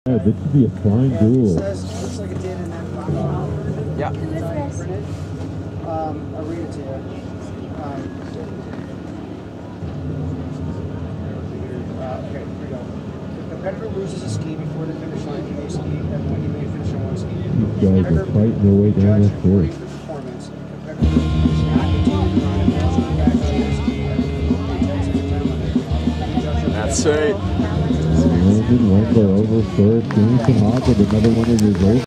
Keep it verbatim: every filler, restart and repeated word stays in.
Yeah, this should be a fine duel. Looks like it did in that box. Yeah. Um, I'll read it to you. Um, uh, okay, here we go. The competitor loses a ski before the finish line. He may ski, and when he may finish on one ski. These guys are fighting their way down this course. Performance. Competitor not continue to run and also back on his ski and takes the time limit. That's right. Landon Wendler over first. James Hogg with another one of his old